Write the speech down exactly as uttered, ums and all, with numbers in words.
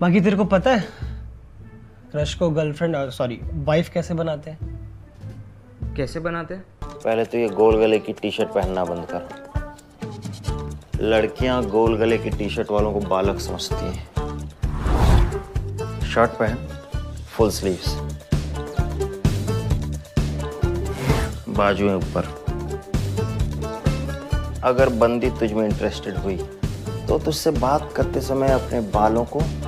बाकी तेरे को पता है क्रश को गर्लफ्रेंड सॉरी वाइफ कैसे बनाते हैं? कैसे बनाते हैं? पहले तो ये गोल गले की टी शर्ट पहनना बंद कर। लड़कियां गोल गले की टी शर्ट वालों को बालक समझती हैं। शर्ट पहन, फुल स्लीव्स, बाजुएं ऊपर। अगर बंदी तुझ में इंटरेस्टेड हुई तो तुझसे बात करते समय अपने बालों को